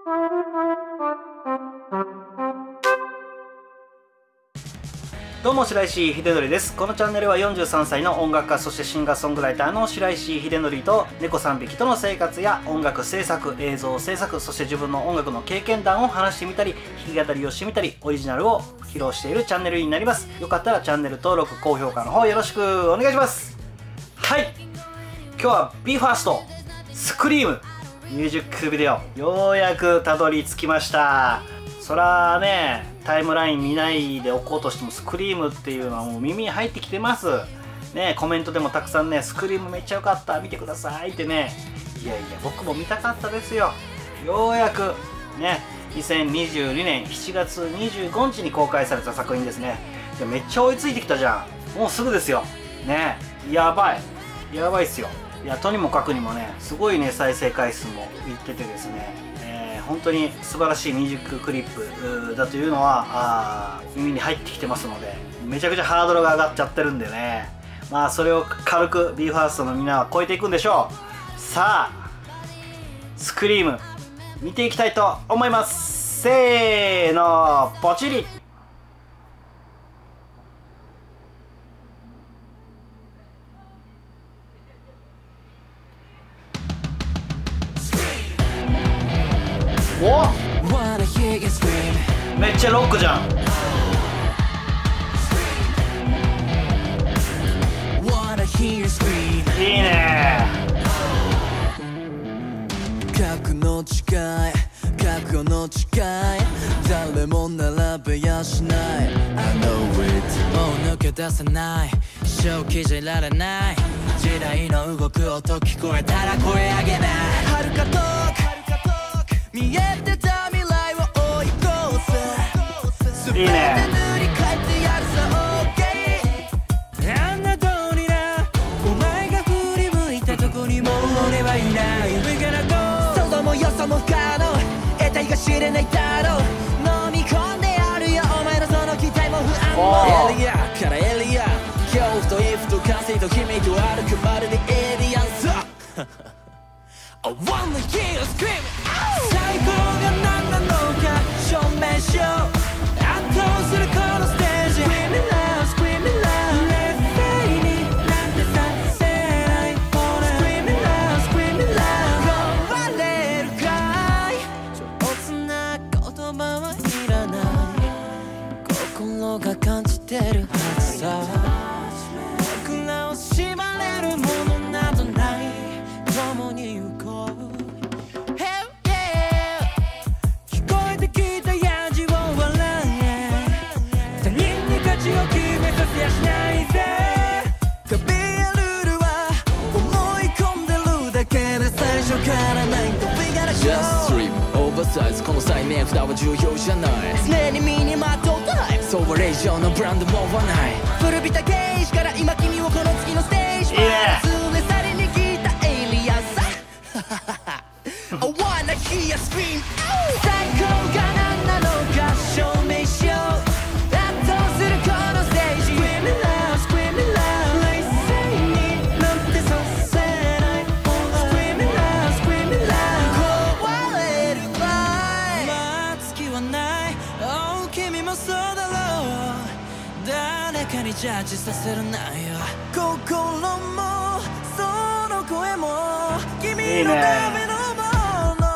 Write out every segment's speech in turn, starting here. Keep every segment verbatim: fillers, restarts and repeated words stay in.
どうも白石秀則です。このチャンネルはよんじゅうさんさいの音楽家、そしてシンガーソングライターの白石秀則と猫さんびきとの生活や音楽制作、映像制作、そして自分の音楽の経験談を話してみたり、弾き語りをしてみたり、オリジナルを披露しているチャンネルになります。よかったらチャンネル登録、高評価の方よろしくお願いします。はい、今日は ビーファースト スクリームミュージックビデオ、ようやくたどり着きました。そらね、タイムライン見ないでおこうとしてもスクリームっていうのはもう耳に入ってきてますね。コメントでもたくさんね、スクリームめっちゃ良かった、見てくださいってね。いやいや、僕も見たかったですよ。ようやくね、にせんにじゅうにねんしちがつにじゅうごにちに公開された作品ですね。いや、めっちゃ追いついてきたじゃん。もうすぐですよね。やばいやばいっすよ。いや、とにもかくにもね、すごいね、再生回数もいっててですね、本当に素晴らしいミュージッククリップだというのはあ耳に入ってきてますので、めちゃくちゃハードルが上がっちゃってるんでね、まあそれを軽く ビーファースト のみんなは超えていくんでしょう。さあスクリーム見ていきたいと思います。せーの、ポチリ。お、めっちゃロックじゃん。いいね。 核の違い、覚悟の違い、誰も並べやしない。 I know it。 もう抜け出せない、正気じゃいられない、時代の動く音聞こえたら声上げない。遥か遠く見えてた未来を追い越す、 いいね。 塗り替えてやるさ OK。 あんな通りな、お前が振り向いたとこにもう俺はいない。 We gonna go。 想像も予想も不可能、得体が知れないだろう、飲み込んでやるよお前のその期待も不安も。エリアからエリア、恐怖とイフと完成と君と歩くまるでエイリアンさ。I wanna hear you scream。 最高が何なのか証明しよう、圧倒するこのステージ。 Scream it loud, scream it loud。 劣勢になんてさせない、ほら Scream it loud, scream it loud。 壊れるかい、上手な言葉はいらない、心が感じてるはずさ。僕らを縛れるものなどない、共に行こう。 Hell yeah。 聞こえてきたやじを笑え、他人に価値を決めさせやしないぜ。壁やルールは思い込んでるだけで最初からないと We gotta go。 Just stream oversize、 この際名札は重要じゃない、常に身にまとうタイプ、そうは令状のブランドもはない。古びたゲージから今君をこの次のステージまで連れ去りに来たエイリアンさ。I wanna hear you scream。 最高が何なのか証明しよう、圧倒するこのステージ。 Scream it loud, scream it loud。 冷静になんてさせない、 Scream it loud, scream it loud。 壊れるくらい、まあ月はない、 Oh 君もそうだろう、誰かにジャッジさせるなよ。心もその声も君のためのもの。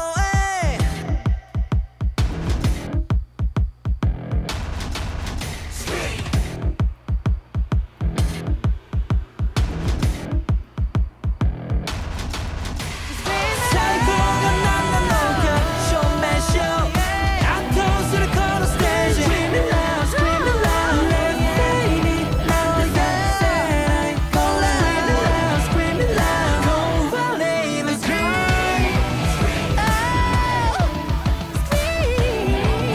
最高が何なのか証明しよう、圧倒するこのステージ。 Scream it loud, scream it loud。 劣勢になんてさせない、 Scream it loud, scream it loud。 壊れるくらい、 Oh scream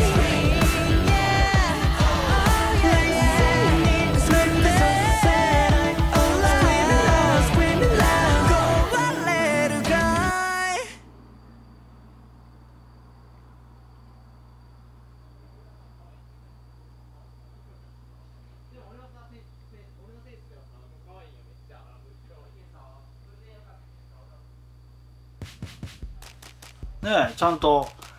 yeah。 冷静になんてさせない、 Oh scream it loud, scream it loud。 壊れるくらい。 ねえ、ちゃんと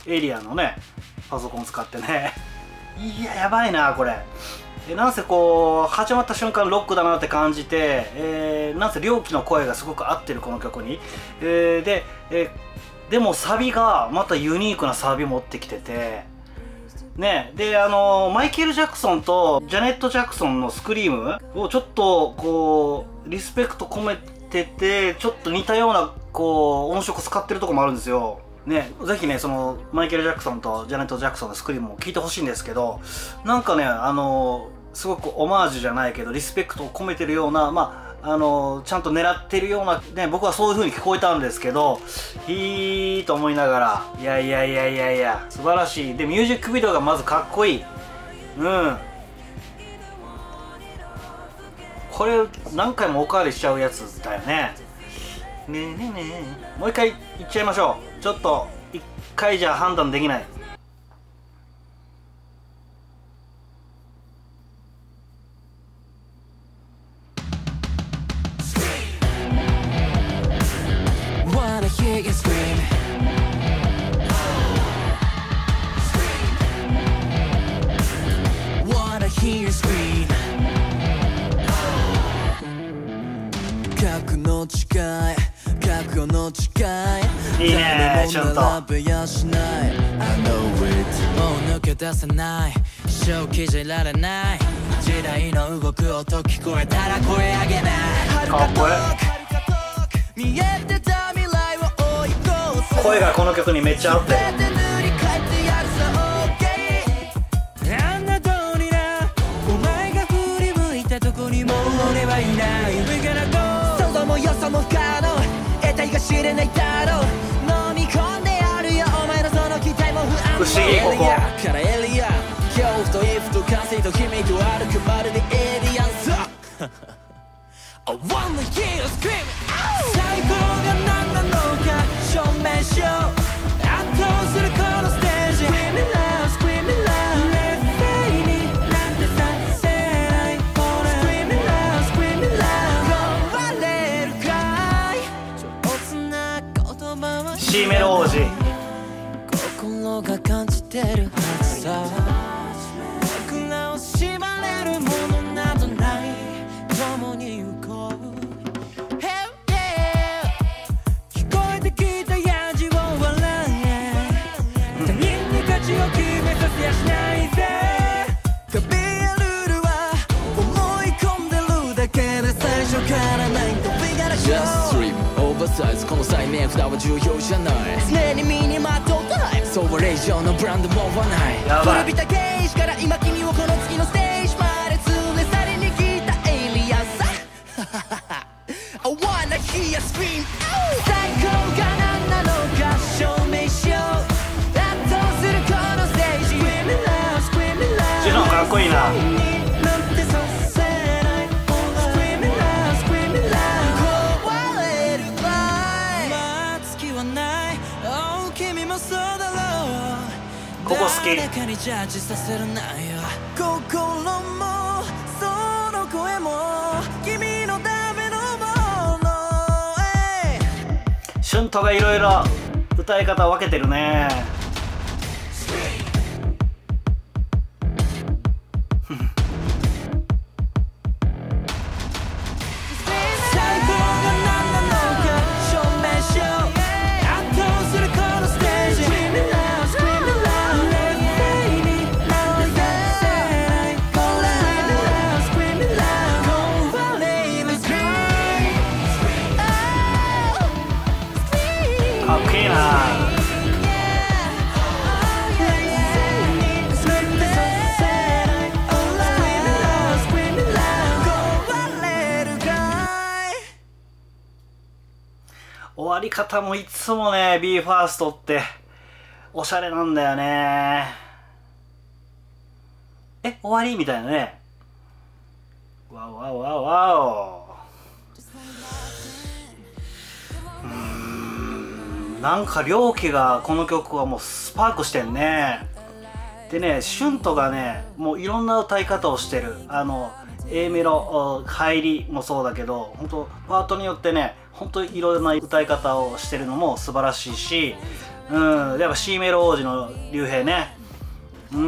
エイリアンのねパソコン使ってねいややばいなこれ。えなんせこう始まった瞬間ロックだなって感じて、えー、なんせ良樹の声がすごく合ってるこの曲に、えー、で、えー、でもサビがまたユニークなサビ持ってきててね。であのー、マイケル・ジャクソンとジャネット・ジャクソンの「スクリーム」をちょっとこうリスペクト込めててちょっと似たようなこう音色使ってるとこもあるんですよ。ね、ぜひねそのマイケル・ジャクソンとジャネット・ジャクソンの「スクリーム」を聴いてほしいんですけど、なんかねあのーすごくオマージュじゃないけどリスペクトを込めてるような、まああのちゃんと狙ってるようなね、僕はそういう風に聞こえたんですけど、いいと思いながら、いやいやいやいやいや素晴らしい。でミュージックビデオがまずかっこいい。うんこれ何回もおかわりしちゃうやつだよね。ねえねえねえ、もう一回いっちゃいましょう。ちょっと一回じゃ判断できない。 Hear you scream. Wanna hear you scream. 格の違い、覚悟の違い。 いいねちょっと。 I know it。もう抜け出せない。正気じゃいられない。時代の動く音聞こえたら声上げない。 かっこいい。 見えてた。 声がこの曲にめっちゃ合ってる。 あんな通りなお前が振り向いたとこにもう俺はいない。 We gonna go。 想像も予想も不可能得体が知れないだろう。飲み込んでやるよお前のその期待も不安も。 不思議ここからエリア恐怖とイフと完成と秘密と歩くまるでエイリアンさI wanna hear you scream。 最高が何なのか証明しよう。圧倒するこのステージ Screaming loud Screaming loud 劣勢になんてさせない俺 Screaming loud Screaming loud 壊れるかい上手な言葉は C メロ王子。 心が感じてるはずさ。僕らを縛れるものなどない共に行こう。この催眠札は重要じゃない。常に身にまとうタイプ。そうは令状のブランドもはない。 やばい。 古びたゲージから今君をこの次のステージまで連れ去りに来たエイリアンさI wanna hear you scream。 最高が何なのか証明しよう。圧倒するこのステージ Screaming loud Screaming loud ジュノンかっこいいな。ここ好き。 心もその声も君のためのもの。 シュントがいろいろ歌い方分けてるね。かっけえな。終わり方もいつもね ビーファーストっておしゃれなんだよね。え終わりみたいなね。わおわおわおわお。うーんなんか良樹がこの曲はもうスパークしてんね。でねシュントがねもういろんな歌い方をしてる。あの A メロ入りもそうだけど本当パートによってね本当にいろんな歌い方をしてるのも素晴らしいし、うん、やっぱ C メロ王子の竜兵ね。うん。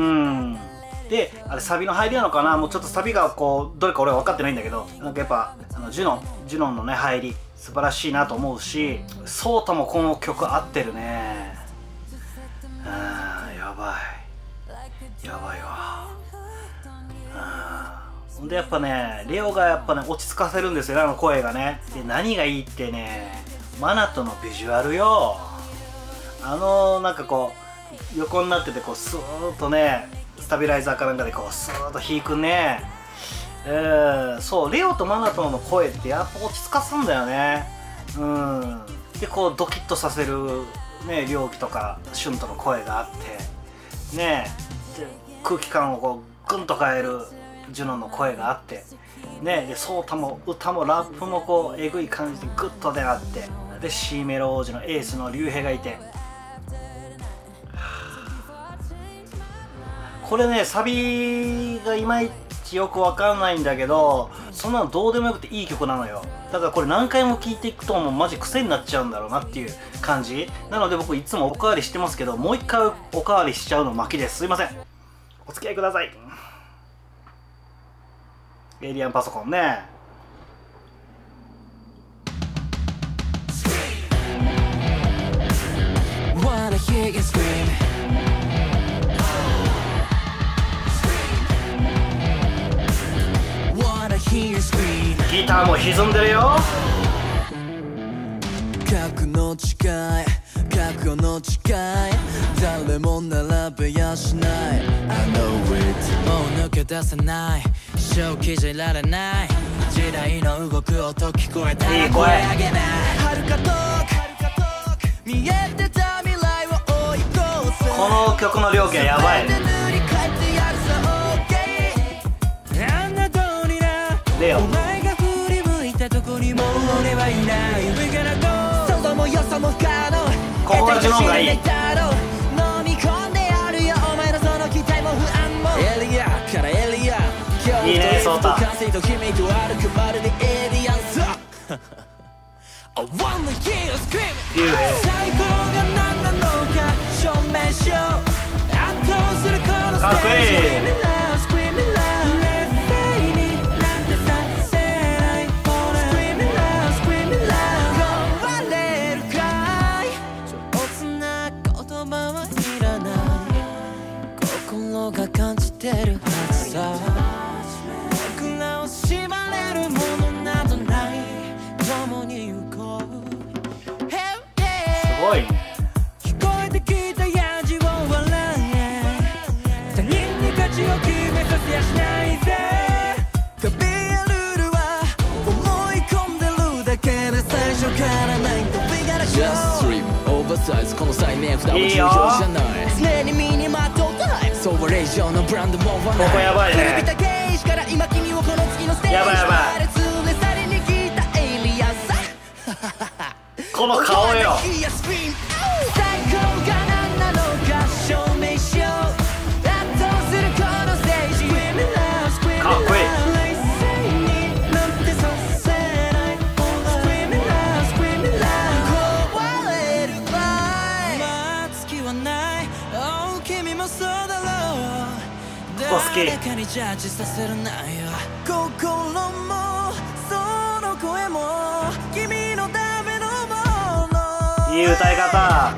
で、あれサビの入りなのかな、もうちょっとサビがこうどれか俺は分かってないんだけど、なんかやっぱあのジュノンジュノンのね入り素晴らしいなと思うし、ソータもこの曲合ってるね。うん、やばいやばいわ。ほんでやっぱね、レオがやっぱね落ち着かせるんですよね、あの声がね。で何がいいってね、マナトのビジュアルよ。あのなんかこう横になっててこうスーッとねスタビライザーかなんかでこうスーッと弾くね。えー、そうレオとマナトの声ってやっぱ落ち着かすんだよね。うん。でこうドキッとさせるね、リョウキとかシュントの声があってね、で空気感をこうグンと変えるジュノンの声があってね、でソータも歌もラップもこうえぐい感じでグッとであって、で C メロ王子のエースの竜兵がいて、これねサビがいまいちよくわかんないんだけど、そんなのどうでもよくていい曲なのよ。だからこれ何回も聴いていくともうマジ癖になっちゃうんだろうなっていう感じなので、僕いつもおかわりしてますけど、もう一回おかわりしちゃうの巻きです。すいません、お付き合いください。エイリアンパソコンね。ギターも歪んでるよ。 核の誓い覚悟の誓い、誰も並べやしない I know it、 もう抜け出せない、正気じゃいられない、時代の動く音聞こえたら声上げない、遥か遠く見えてた未来を追い越せ、 この曲の料金はやばい。レオお前が振り向いたとこにも俺はいない、上からゴー外もよそも不可能、 ここがジュノンがいい。 飲み込んでやるよお前のその期待も不安も、エリアからエリア、 いいねソータ。 完成と君と歩くまるでエイリアンさI wanna hear you scream、 最高が何なのか証明しよう、圧倒するこのステージ、 かっこいい。 感じてるはずさ、僕らを縛れるものなどない、共に行こう、hey, yeah、 すごいね。 聞こえてきたやじを笑え、他人に価値を決めさせやしないぜ、壁やルールは思い込んでるだけで最初からないと We gotta go Just stream oversize この際名札は重要じゃない、常に身にまとうタイプ、ソーバレージョンのブランドもここやばいね。やばいやばい。この顔よ。かっこいい。好き。いい歌い方。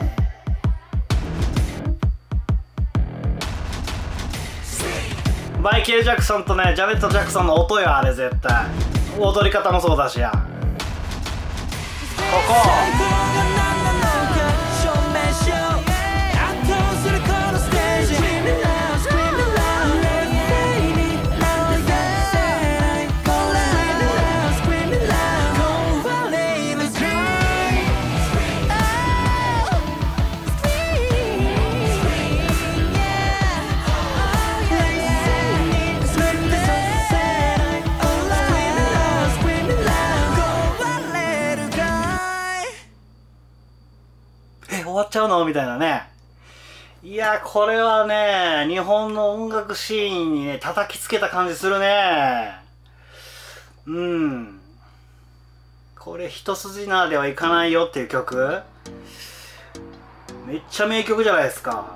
マイケル・ジャクソンとねジャネット・ジャクソンの音よ、あれ絶対。踊り方もそうだしや。ここ終わっちゃうのみたいなね。いやこれはね日本の音楽シーンにね叩きつけた感じするね。うんこれ一筋縄ではいかないよっていう曲、めっちゃ名曲じゃないですか。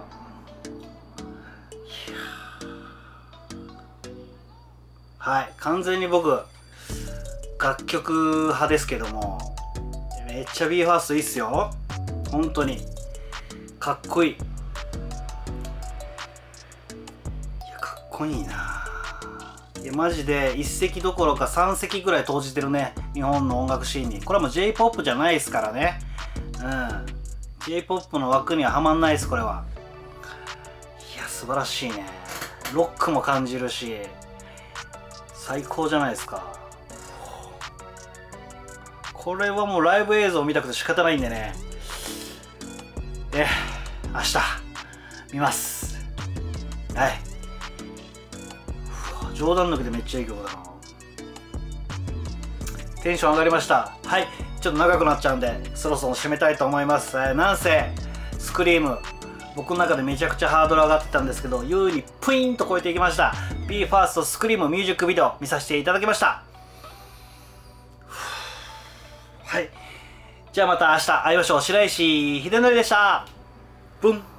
はい、完全に僕楽曲派ですけども、めっちゃ ビーファーストいいっすよ。本当にかっこいい。いやかっこいいな。いやマジで一席どころか三席ぐらい投じてるね、日本の音楽シーンに。これはもう J-ポップ じゃないですからね。うん、 J-ポップ の枠にははまんないです、これは。いや素晴らしいね。ロックも感じるし最高じゃないですか。これはもうライブ映像を見たくて仕方ないんでね、え明日見ます。はい。冗談抜きでめっちゃいい曲だな。テンション上がりました。はい、ちょっと長くなっちゃうんでそろそろ締めたいと思います。えー、なんせスクリーム僕の中でめちゃくちゃハードル上がってたんですけど、優にプイーンと超えていきました。 ビーファースト スクリームミュージックビデオ見させていただきました。はい、じゃあまた明日会いましょう。白石秀則でした。ブン。